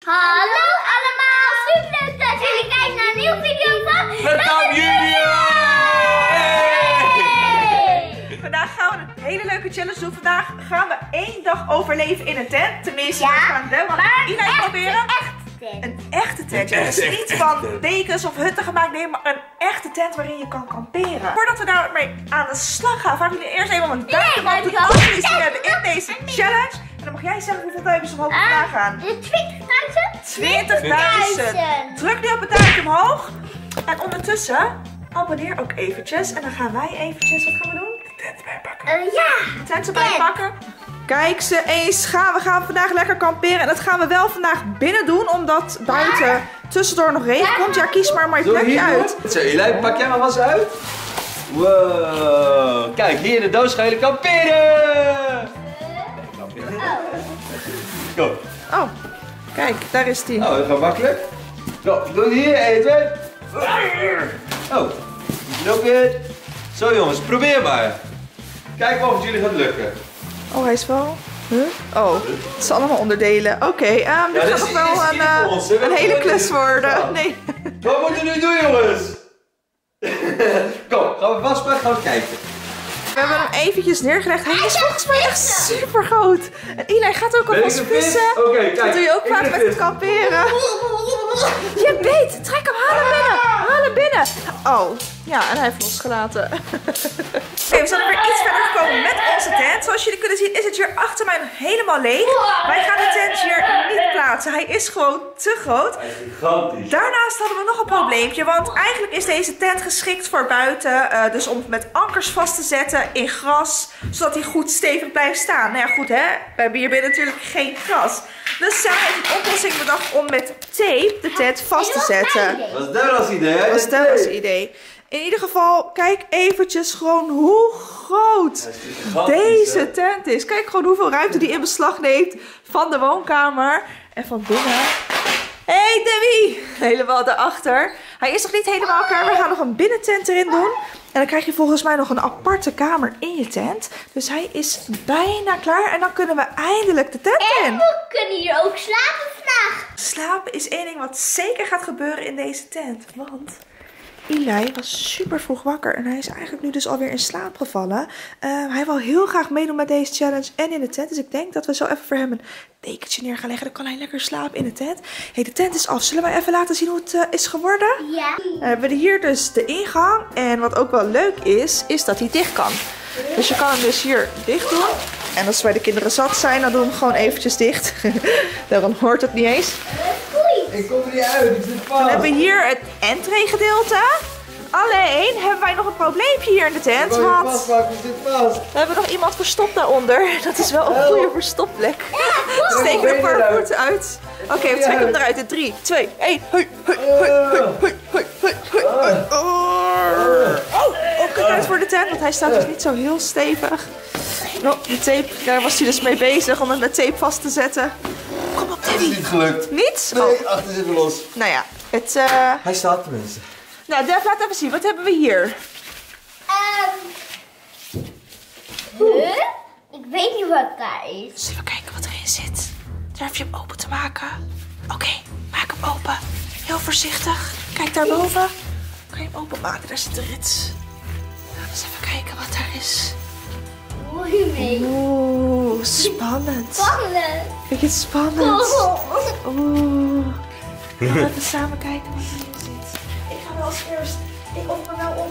Hallo allemaal, super leuk dat jullie kijken naar een nieuwe video van Welkom jullie! Vandaag gaan we een hele leuke challenge doen. Vandaag gaan we 1 dag overleven in een tent. Tenminste, Ja, we gaan Delman en Eli proberen. tent. Een echte tent. Ja, dus niet van dekens of hutten gemaakt. Nee, maar een echte tent waarin je kan kamperen. Voordat we daarmee aan de slag gaan, vragen we jullie eerst even om een duimpje omhoog te doen. Als jullie zin hebben in deze challenge. En dan mag jij zeggen hoeveel duimpjes omhoog we vandaag gaan. 20.000. 20.000. Druk nu op het duimpje omhoog. En ondertussen abonneer ook eventjes. En dan gaan wij eventjes, wat gaan we doen? De tent bijpakken. Ja. Tent erbij pakken. Kijk ze eens, we gaan vandaag lekker kamperen. En dat gaan we wel vandaag binnen doen, omdat buiten tussendoor nog regen komt. Ja, kies maar een plekje uit. Zo, Eli, pak jij maar vast uit. Wow. Kijk, hier in de doos gaan jullie kamperen. Kom. Oh, kijk, daar is die. Nou, dat gaat makkelijk. Zo, doe het hier, 1, 2. Oh, loop in. Zo jongens, probeer maar. Kijk of het jullie gaat lukken. Oh, hij is wel... Huh? Oh, het is allemaal onderdelen. Oké, dit gaat nog wel een hele klus worden. Nee. Wat moeten we nu doen, jongens? Kom, gaan we vastpakken, gaan we kijken. We hebben hem eventjes neergelegd. Hij is volgens mij echt super groot. En Eli gaat ook alvast vissen. Oké, kijk. Dat doe je ook vaak met het kamperen. Je beet! Trek hem, haal hem binnen! Haal hem binnen! Oh, ja, en hij heeft losgelaten. Oké, we zijn weer iets verder gekomen met onze tent. Zoals jullie kunnen zien is het hier achter mij nog helemaal leeg. Wij gaan de tent hier niet plaatsen. Hij is gewoon te groot. Hij is gigantisch. Daarnaast hadden we nog een probleempje. Want eigenlijk is deze tent geschikt voor buiten. Dus om het met ankers vast te zetten in gras. Zodat hij goed stevig blijft staan. Nou ja, goed hè. We hebben hier binnen natuurlijk geen gras. Dus zij heeft een oplossing bedacht om met tape de tent vast te zetten. Wat is dat als idee? Dat was Della's idee. In ieder geval, kijk eventjes gewoon hoe groot deze tent is. Kijk gewoon hoeveel ruimte die in beslag neemt van de woonkamer. En van binnen. Hey Debbie! Helemaal daarachter. Hij is nog niet helemaal klaar. We gaan nog een binnentent erin doen. En dan krijg je volgens mij nog een aparte kamer in je tent. Dus hij is bijna klaar. En dan kunnen we eindelijk de tent in. En we kunnen hier ook slapen vandaag. Slapen is één ding wat zeker gaat gebeuren in deze tent. Want Eli was super vroeg wakker. En hij is eigenlijk nu dus alweer in slaap gevallen. Hij wil heel graag meedoen met deze challenge en in de tent. Dus ik denk dat we zo even voor hem een dekentje neer gaan leggen. Dan kan hij lekker slapen in de tent. Hey, de tent is af. Zullen wij even laten zien hoe het is geworden? Ja. Dan hebben we hier dus de ingang. En wat ook wel leuk is dat hij dicht kan. Dus je kan hem dus hier dicht doen. En als wij de kinderen zat zijn, dan doen we hem gewoon eventjes dicht. Dan hoort het niet eens. Ik kom er niet uit, ik zit vast. Dan hebben we hier het entree gedeelte. Alleen hebben wij nog een probleempje hier in de tent. Want vastpakken, ik zit vast. we hebben nog iemand verstopt daaronder. Dat is wel een goede verstopplek. Steken er een paar voeten uit. Oké, we trekken hem eruit in 3, 2, 1. Oh, kijk uit voor de tent, want hij staat dus niet zo heel stevig. Oh, de tape, daar was hij dus mee bezig om het met tape vast te zetten. Kom op, Het is Debbie. niet gelukt. Niet? Oh. Nee, achter zit weer los. Nou ja, het... Hij staat tenminste. Nou, Dev, laat even zien. Wat hebben we hier? Ik weet niet wat daar is. Zullen we kijken wat erin zit? Durf je hem open te maken? Oké, maak hem open. Heel voorzichtig. Kijk daarboven. Kan je hem openmaken? Daar zit de rits. Laten we eens even kijken wat daar is. Oeh, spannend. Spannend. Vind je het spannend? Oeh. Laten we even samen kijken wat erin zit. Ik ga wel als eerst. Ik open hem wel op.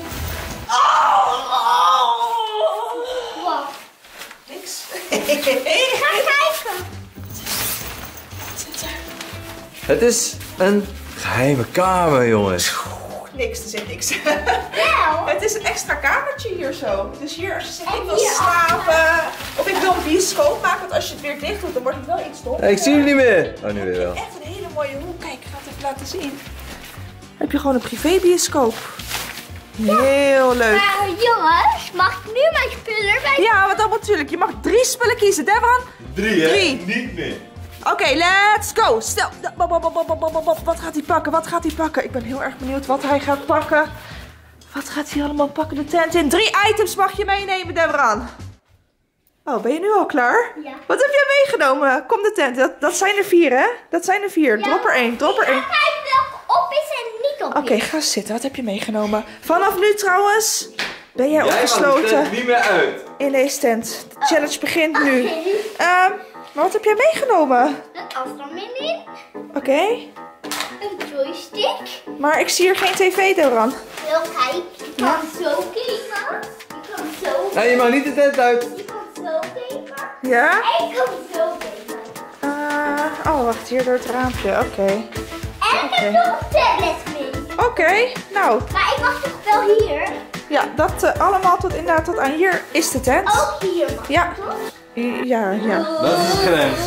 Wow. Niks. Ga kijken. Wat zit er? Het is een geheime kamer, jongens. Niks, er zit niks. Wel. Het is een extra kamertje hier zo. Dus hier als je zegt ik wil hier slapen. Of ik wil een bioscoop maken. Want als je het weer dicht doet dan wordt het wel iets donkerder. Ik zie hem niet meer. Oh, nu weer wel. Echt een hele mooie hoek. Kijk, ik ga het even laten zien. Dan heb je gewoon een privébioscoop. Heel leuk. Maar jongens, mag ik nu mijn spullen erbij? Ja, maar dat natuurlijk. Je mag 3 spullen kiezen. Devon? 3, hè? 3. Niet meer. Oké, let's go. Stel. Wat gaat hij pakken? Wat gaat hij pakken? Ik ben heel erg benieuwd wat hij gaat pakken. Wat gaat hij allemaal pakken? De tent in. 3 items mag je meenemen, Devon. Oh, ben je nu al klaar? Ja. Wat heb jij meegenomen? Kom de tent. Dat zijn er 4, hè? Dat zijn er 4. Drop er 1. Drop er 1. Kijk welke op is en niet op is. Oké, ga zitten. Wat heb je meegenomen? Vanaf nu trouwens ben jij Jij mag de opgesloten tent niet meer uit. in deze tent. De challenge begint nu. Oké. Maar wat heb jij meegenomen? Een afstandsbediening. Oké. Een joystick. Maar ik zie hier geen tv, Doran. Wel, kijk. Je kan zo kijken. Je kan zo. Nee, je mag niet de tent uit. Je kan zo kijken. Ja? En je kan zo kijken. Oh, wacht. Hier door het raampje. Oké. En ik heb nog een tablet mee. Oké. Nou, Maar ik mag toch wel hier? ja, dat allemaal inderdaad tot aan hier is de tent. Ook hier mag Ja. toch? Ja, ja. Dat is de grens.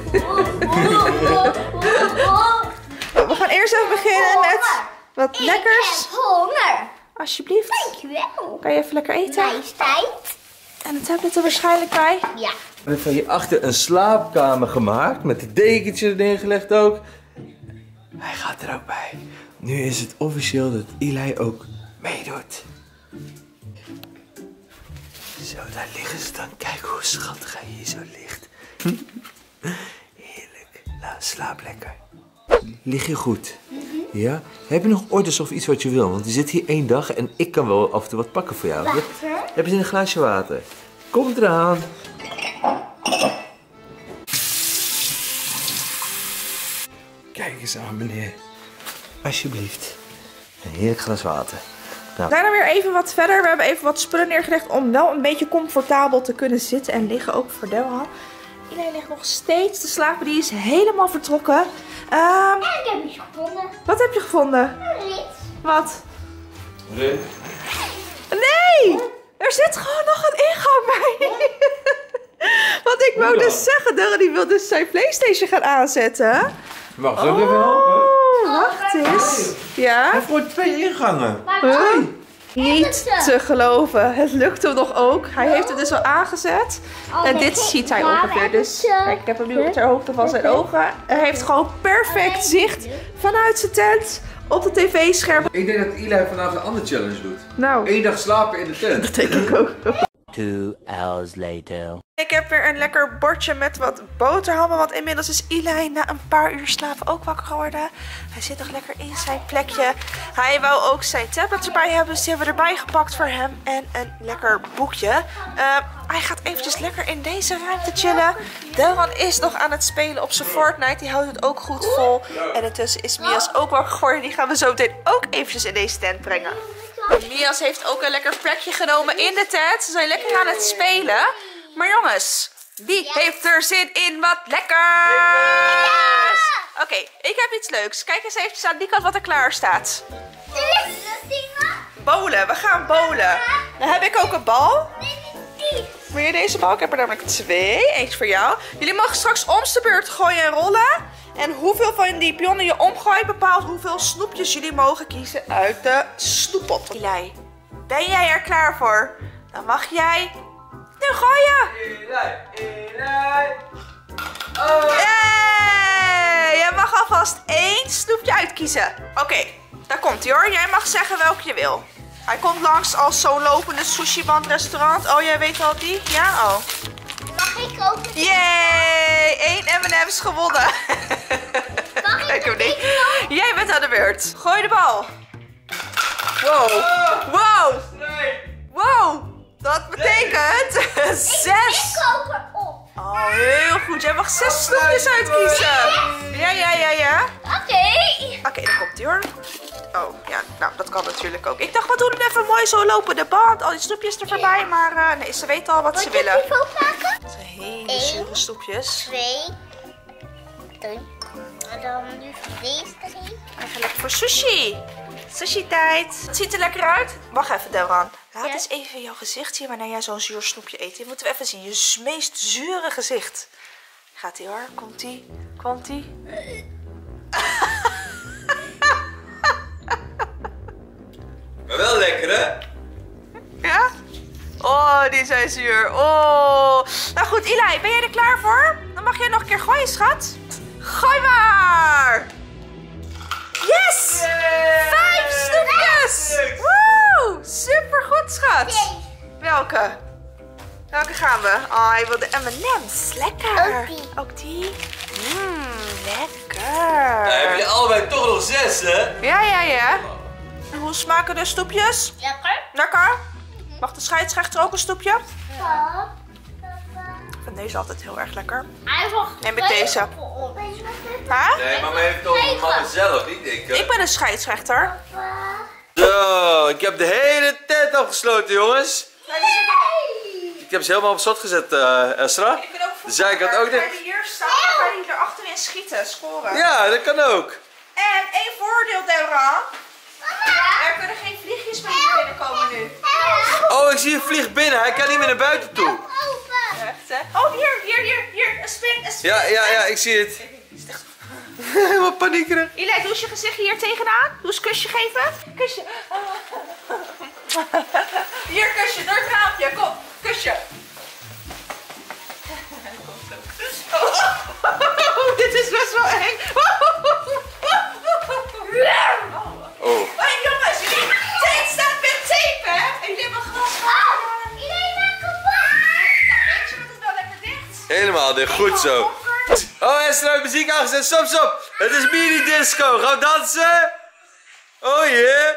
We gaan eerst even beginnen met wat lekkers. Ik heb honger. Alsjeblieft. Dankjewel. Kan je even lekker eten? Majesteit. En de tablet er waarschijnlijk bij. Ja. We hebben van hierachter een slaapkamer gemaakt. Met de dekentje erin gelegd ook. Hij gaat er ook bij. Nu is het officieel dat Eli ook meedoet. Zo, daar liggen ze dan. Kijk hoe schattig hij hier zo ligt. Heerlijk. Nou, slaap lekker. Lig je goed? Ja? Heb je nog orders of iets wat je wil? Want je zit hier 1 dag en ik kan wel af en toe wat pakken voor jou. Water. Heb je een glaasje water? Komt eraan. Kijk eens aan, meneer. Alsjeblieft. Een heerlijk glas water. Nou, Daarna weer even wat verder. We hebben even wat spullen neergelegd om wel een beetje comfortabel te kunnen zitten en liggen. Ook voor Delhan. Iedereen ligt nog steeds te slapen. Die is helemaal vertrokken. En ik heb iets gevonden. Wat heb je gevonden? Een rit. Wat? Nee! Er zit gewoon nog een ingang bij. Want ik wou dus zeggen, Delhan die wil dus zijn PlayStation gaan aanzetten. mag ik ook even helpen? Oh, wacht eens. Ja? Hij heeft gewoon 2 ingangen. Maar Huh? dan? Niet te geloven. Het lukt hem nog ook. Hij heeft het dus al aangezet. En dit ziet hij ongeveer. Dus kijk, ik heb hem nu ter hoogte van zijn ogen. Hij heeft gewoon perfect zicht vanuit zijn tent op de tv-scherm. Ik denk dat Eli vanavond een andere challenge doet. Nou, 1 dag slapen in de tent. dat denk ik ook. 2 hours later. Ik heb weer een lekker bordje met wat boterhammen. Want inmiddels is Eli na een paar uur slapen ook wakker geworden. Hij zit nog lekker in zijn plekje. Hij wou ook zijn tablet erbij hebben. Dus die hebben we erbij gepakt voor hem. En een lekker boekje. Hij gaat eventjes lekker in deze ruimte chillen. Delhan is nog aan het spelen op zijn Fortnite. Die houdt het ook goed vol. En intussen is Mias ook wakker geworden. Die gaan we zo meteen ook eventjes in deze tent brengen. Mias heeft ook een lekker plekje genomen in de tent. Ze zijn lekker aan het spelen. Maar jongens, wie heeft er zin in wat lekkers? Oké, ik heb iets leuks. Kijk eens eventjes aan die kant wat er klaar staat. Bowlen, we gaan bowlen. Dan heb ik ook een bal. Wil je deze bal? Ik heb er namelijk 2. Eentje voor jou. Jullie mogen straks om de beurt gooien en rollen. En hoeveel van die pionnen je omgooit bepaalt hoeveel snoepjes jullie mogen kiezen uit de snoeppot. Eli, ben jij er klaar voor? Dan mag jij nu gooien. Eli. Yay! Jij mag alvast 1 snoepje uitkiezen. Oké, daar komt hij hoor. Jij mag zeggen welke je wil. Hij komt langs als zo'n lopende sushi-band restaurant. Oh, jij weet al die? Ja? Oh. Mag ik ook? Yay! 1 M&M's gewonnen. Mag Kijk hem ik niet. ook? Jij bent aan de beurt. Gooi de bal. Wow. Wow. Wow. Dat betekent 6. Ik kook erop. Oh, heel goed. Jij mag 6 snoepjes uitkiezen. Ja. Oké, dan komt ie hoor. Oh, ja, nou, dat kan natuurlijk ook. Ik dacht, we doen het even mooi zo lopen de band. Al die snoepjes er voorbij. Maar nee, ze weten al wat ze willen. Wat heb je maken? Dat zijn hele zure snoepjes. 2, 3. En dan nu deze erin. Eigenlijk voor sushi. Sushi tijd. Het ziet er lekker uit. Wacht even, Delhan. Laat Ja? eens even jouw gezicht zien wanneer jij zo'n zuur snoepje eet. Die moeten we even zien. Je meest zure gezicht. Gaat ie hoor. Komt-ie. Komt-ie. Maar wel lekker, hè? Ja? Oh, die zijn zuur. Oh. Nou goed, Eli, ben jij er klaar voor? Dan mag jij nog een keer gooien, schat. Gooi maar! Yes! 5 snoepjes! Woe! Super goed, schat. Welke? Welke gaan we? Oh, hij wilde M&M's. Lekker. Ook die. Ook die. Lekker. Dan hebben jullie allebei toch nog 6, hè? Ja. En hoe smaken de stoepjes? Lekker. Lekker. Mag de scheidsrechter ook een stoepje? Papa. Ik vind deze altijd heel erg lekker. Eigenlijk Neem ik deze. Huh? Nee, mama heeft het over mama zelf, niet ik. Ik ben een scheidsrechter. Zo, ik heb de hele tent afgesloten, jongens. Ik heb ze helemaal op slot gezet, Esra. Ik ben ook De zijkant ook Ga je hier staan, ga je er achterin schieten, scoren. Ja, dat kan ook. En één voordeel, Deborah. Er kunnen geen vliegjes meer hier binnenkomen nu. Oh, ik zie een vlieg binnen. Hij kan niet meer naar buiten toe. Echt, hè? Oh, hier. Een spin. Ja, ik zie het. Helemaal paniekerig. Eli, doe eens je gezicht hier tegenaan. Doe eens een kusje geven. Kusje. Hier, kusje, door het raampje. Kom, kusje. Oh, dit is best wel eng. Oh. Hé jongens, jullie tent staat met tape, hè? En jullie hebben glas. Iedereen maakt kapot. Weet je wat het wel lekker dicht? Helemaal dicht. Goed zo. Oh, Esther heeft muziek aangezet. Stop. Het is mini disco. Gaan we dansen? Oh yeah.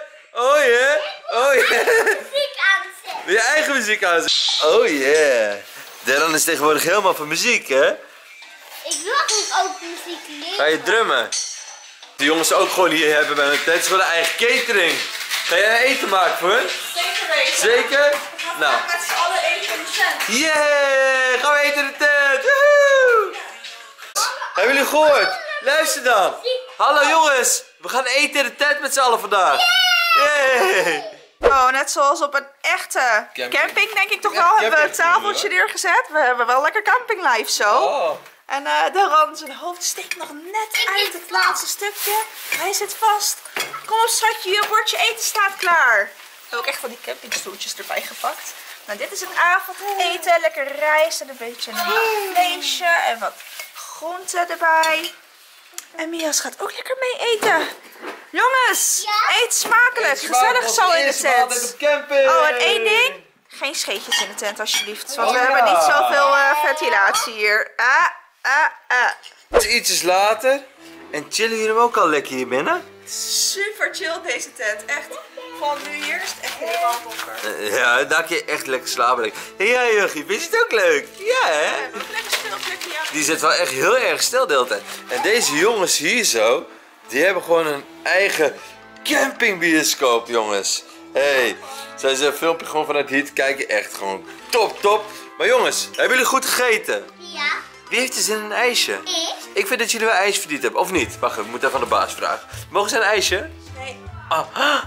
Muziek aanzetten. Wil je eigen muziek aanzetten? Oh yeah. Deran is tegenwoordig helemaal van muziek, hè? Ik wil eigenlijk ook muziek leren. Ga je drummen? De jongens ook gewoon hier hebben bij hun tent. Het is gewoon een eigen catering. Ga jij eten maken voor hun? Zeker weten. Zeker? Nou. We gaan met z'n allen eten in de tent. Yeah! Gaan we eten in de tent! Woehoe! Hebben jullie gehoord? Luister dan. Hallo jongens, we gaan eten in de tent met z'n allen vandaag. Yay! Oh, net zoals op een echte camping denk ik toch Ja, wel. Hebben we een camping, tafeltje hoor. neergezet. We hebben wel lekker campinglife zo. Oh. En Deran, zijn hoofd steekt nog net uit het laatste stukje. Hij zit vast. Kom op schatje, je bordje eten staat klaar. We hebben ook echt van die campingstoeltjes erbij gepakt. Nou, dit is het avondeten. Lekker rijst en een beetje een vleesje en wat groenten erbij. En Mias gaat ook lekker mee eten. Jongens, Ja? eet smakelijk. Gezellig zo in de tent. Camping. Oh, en één ding. Geen scheetjes in de tent alsjeblieft. Want we Oh, hebben ja. niet zoveel ventilatie hier. Het is ietsjes later. En chillen jullie hem ook al lekker hier binnen? Super chill deze tent. Echt. Van nu hier is het echt helemaal donker. Ja, daar kun je echt lekker slapen. Ja, Jochie, vind je het ook leuk? Ja, hè? We hebben ook lekker speelplekje. Ja. Die zit wel echt heel erg stil de hele tijd. En deze jongens hier zo, die hebben gewoon een eigen campingbioscoop, jongens. Hey, zijn ze een filmpje gewoon vanuit hier te kijken? Echt gewoon top. Maar jongens, hebben jullie goed gegeten? Ja. Wie heeft er zin in een ijsje? Ik. Ik vind dat jullie wel ijs verdiend hebben, of niet? Wacht even, ik moet even aan de baas vragen. Mogen ze een ijsje? Nee. Ah.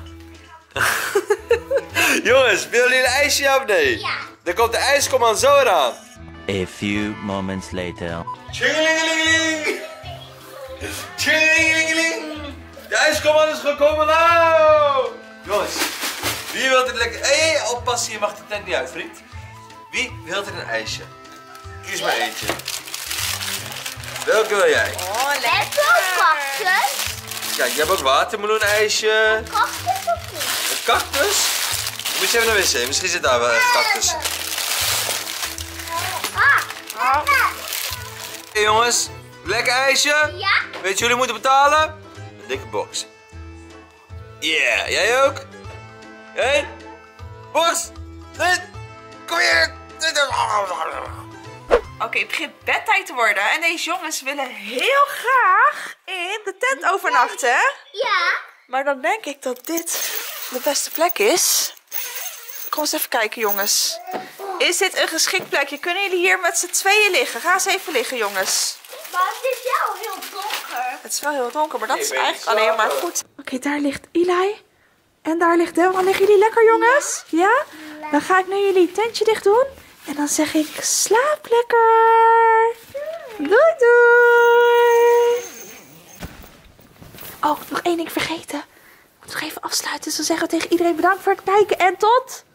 Jongens, willen jullie een ijsje, ja of nee? Ja. Dan komt de ijskomman zo eraan. A few moments later. Tjingelingelingeling! Tjingelingelingeling! De ijskomman is gekomen nou! Jongens, wie wil er lekker... Hé, oppassen, je mag de tent niet uit, vriend. Wie wil er een ijsje? Kies maar eentje. Welke wil jij? Oh, Heb je ook cactus? Kijk, je hebt ook watermeloen-ijsje. Cactus of niet? Een cactus? Moet je even naar de wc, misschien zit daar wel een cactus. Ah. Hey jongens, lekker ijsje? Ja? Weet je jullie moeten betalen? Een dikke box. Yeah, jij ook? Jij? Box! Kom hier! Oké, het begint bedtijd te worden. En deze jongens willen heel graag in de tent overnachten. Ja. Maar dan denk ik dat dit de beste plek is. Kom eens even kijken, jongens. Is dit een geschikt plekje? Kunnen jullie hier met z'n tweeën liggen? Ga eens even liggen, jongens. Maar het is wel heel donker. Het is wel heel donker, maar dat is weet je eigenlijk alleen maar slapen. goed. Oké, daar ligt Eli. En daar ligt Deborah. Liggen jullie lekker, jongens? Ja? Dan ga ik nu jullie tentje dicht doen. En dan zeg ik, slaap lekker. Doei, doei. Oh, nog één ding vergeten. Ik moet nog even afsluiten. Dus dan zeggen we tegen iedereen bedankt voor het kijken. En tot